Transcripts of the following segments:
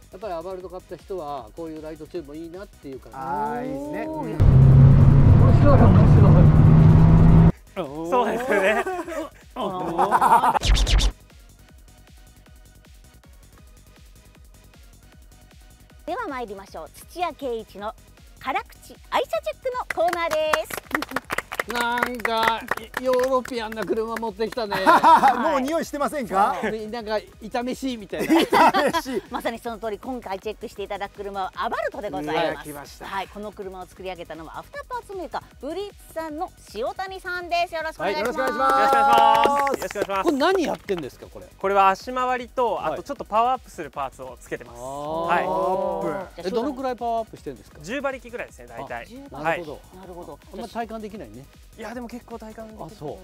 やっぱりアバルト買った人はこういうライトチューブもいいなっていう感じ。 ああいいですね。 面白い面白い。 そうですよね。 では参りましょう。土屋圭一の辛口愛車チェックのコーナーです。 なんかヨーロピアンな車持ってきたね。 もう匂いしてませんか？ なんか炒めしみたいな。 まさにその通り、今回チェックしていただく車はアバルトでございます。はい、この車を作り上げたのはアフターパーツメーカーブリッツさんの塩谷さんです。よろしくお願いします。 よろしくお願いしよろしくお願いします。よろしくお願いします。 これ何やってんですかこれ？ これは足回りとあとちょっとパワーアップするパーツをつけてます。はどのくらいパワーアップしてるんですかい。10馬力ぐらいですね大体。 なるほど。 なるほど。 あんま体感できないね。 いやでも結構体感できる。 あ、そう。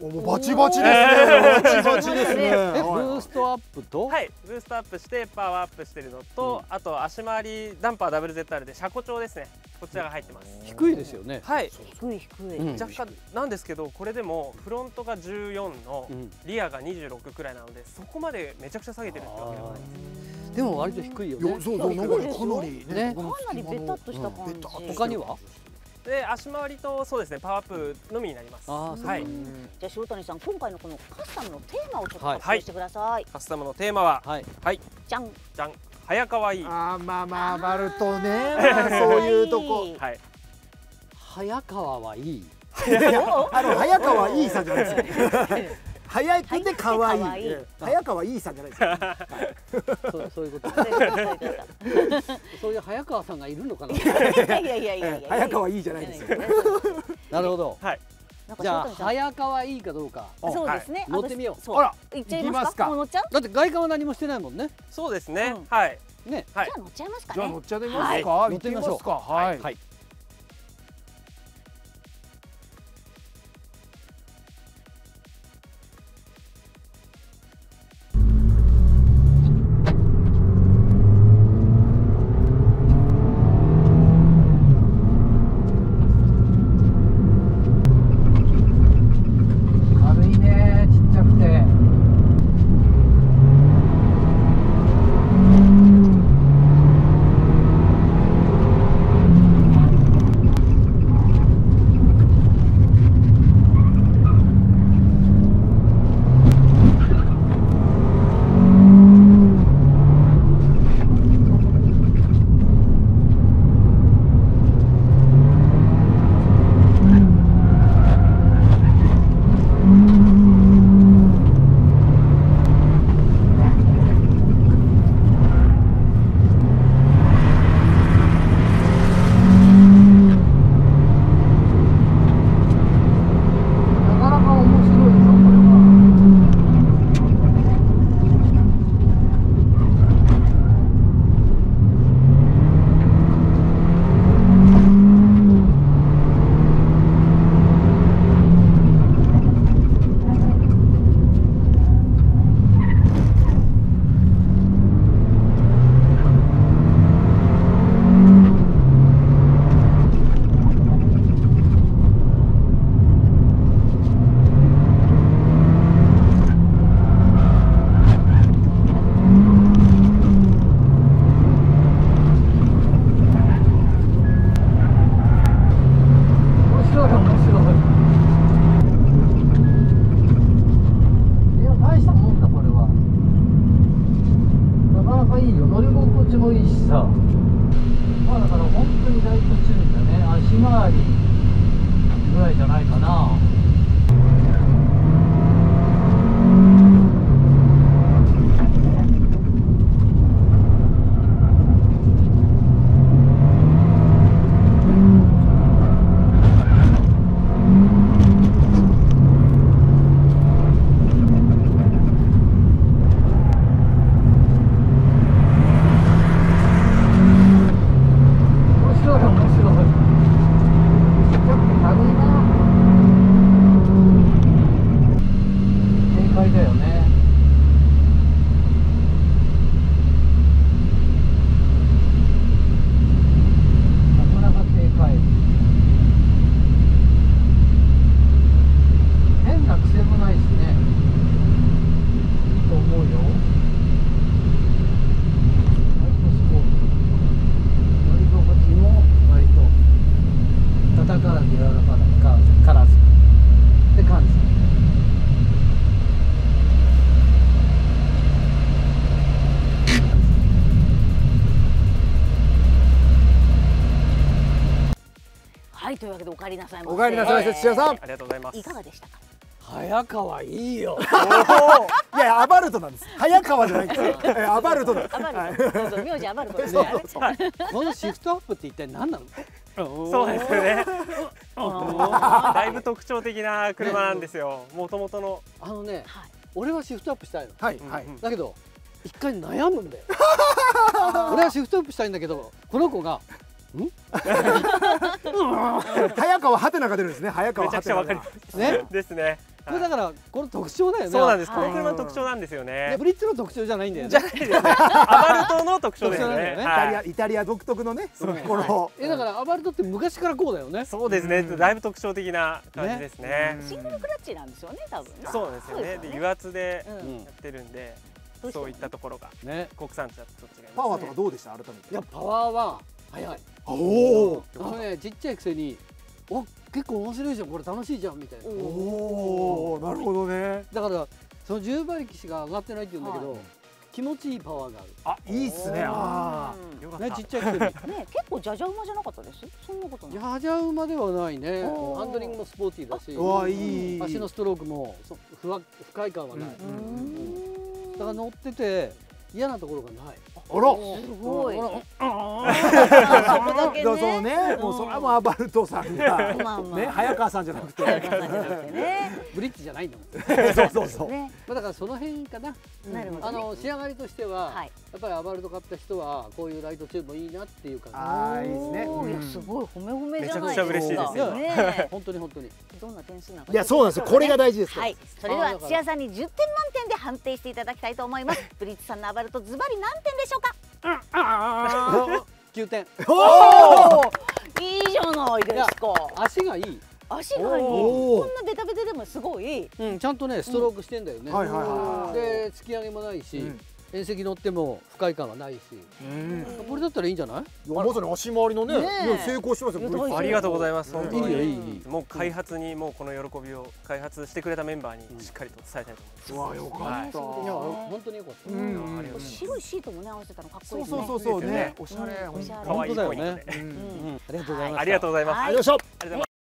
もうバチバチですね。バチバチですね。 ブーストアップと、 はい、ブーストアップしてパワーアップしてるのと、あと足回りダンパー WZR で車高調ですね。こちらが入ってます。 低いですよね。 はい。 低い低い。 若干なんですけど、これでもフロントが14のリアが26くらいなので、そこまでめちゃくちゃ下げてるってわけではないです。 でも割と低いよね。 そうそうなんかかなりね。 かなりベタっとした感じ。 他には？ で足回りとそうですねパワーアップのみになります。はい。 じゃあ塩谷さん、今回のこのカスタムのテーマをちょっと発表してください。 カスタムのテーマははいじゃんじゃん早川いい。 あまあまあバルトね。そういうとこ。 はい。 早川はいい。 早川いいさんじゃないですよ。早くて可愛い。早川いいさんじゃないですよ。 そういうこと。そういう早川さんがいるのかな。 いや早川いいじゃないですよ。 なるほど。 はい。 じゃあ早川いいかどうか。 そうですね。 乗ってみよう。 あら、 行っちゃいますか。もう乗っちゃう？ だって外観は何もしてないもんね。 そうですね。はい。 ね。 じゃあ乗っちゃいますかね。 じゃあ乗っちゃってみますか。 乗ってみましょう。 はい。 はい。ぐらいじゃないかな。面白い。ちょっと軽いな。 というわけでお帰りなさいませ。 お帰りなさいませ土屋さん。 ありがとうございます。 いかがでしたか。 早川いいよ。 いやアバルトなんです。早川じゃないんですよ。アバルトなんです。 アバルト、そうそう名字アバルトですそうね。 そうそう。 このシフトアップって一体何なの？ そうですよね。 はだいぶ特徴的な車なんですよ。もともとの。 あのね、 い。 俺はシフトアップしたいの。 はいはい。 だけど一回悩むんだよ。俺はシフトアップしたいんだけど、この子が早川ハテナが出るんですね。早川めちゃハテナがくちゃわかりま。す。 ね、 ですね。 これだからこの特徴だよね。 そうなんです。 はいこの車の特徴なんですよね。 ブリッツの特徴じゃないんだよね。 じゃないですね。アバルトの特徴ですね。 特徴なんだよねはいイタリア独特のね、そのうんこのだからアバルトって昔からこうだよね。 そうですね。だいぶ特徴的な感じですね。 シングルクラッチなんですよね、多分ね。 そうですよね。で油圧でうんやってるんで、 どうしてもそういったところがね。 国産地だとちょっと違います。 パワーとかどうでした改めて。 いやパワーは速い。 おお。 あのねちっちゃいくせに、お結構面白いじゃんこれ楽しいじゃんみたいな。 おお、なるほどね。 だからその10馬力しか上がってないって言うんだけど、 は気持ちいいパワーがああ、いいっすね。ある。ねよかった。 ちっちゃいくせに。 ね、結構じゃじゃ馬じゃなかったです。そんなことない。 じゃじゃ馬ではないね。 おーハンドリングもスポーティーだし、 あ。うわ、いい。 足のストロークも不快感はない。だから乗ってて嫌なところがない。 あら。 すごい。 そうね。もうそれはもうアバルトさんがまあまあね、早川さんじゃなくて。 早川さんじゃなくてね。 ブリッジじゃないんだもん。 そうそうそう。 ね、 まあだからその辺かな。 なるほどね。 仕上がりとしては、 はい。 やっぱりアバルト買った人はこういうライトチューブもいいなっていう感ああ、いいですね。 おーいやすごい褒め褒めじゃないめちゃくちゃ嬉しいですよねじ。本当に本当に。 どんな点数なのか。 いや、そうなんですよ。これが大事ですから。 はい、それでは土屋さんに10点満点で判定していただきたいと思います。ブリッツさんのアバルトズバリ何点でしょうか。 9点。 おお。 いいじゃないですか。 足がいい。 足がいい。 おーこんなベタベタでもすごい。 うん、ちゃんとねストロークしてんだよね。 はいはいはいで突き上げもないし、縁石乗っても不快感はないし、これだったらいいんじゃない？ いやまさに足回りのね、 ねえいや成功してますよ。 いや大丈夫ありがとうございます。本当にいいよいいいい。 もう開発にもうこの喜びを開発してくれたメンバーにしっかりと伝えたいと思います。 うわよかはいった。 いや本当によかった。 うんありがとうございます。 白いシートもね合わせたのかっこいいそうですね。 そうそうそうねいいですよね、 おしゃれ。 おしゃれ可愛い本当だよねポイントで。 うんありがとうございました。 ありがとうございます。 はいありがとうございました。 ありがとうございます。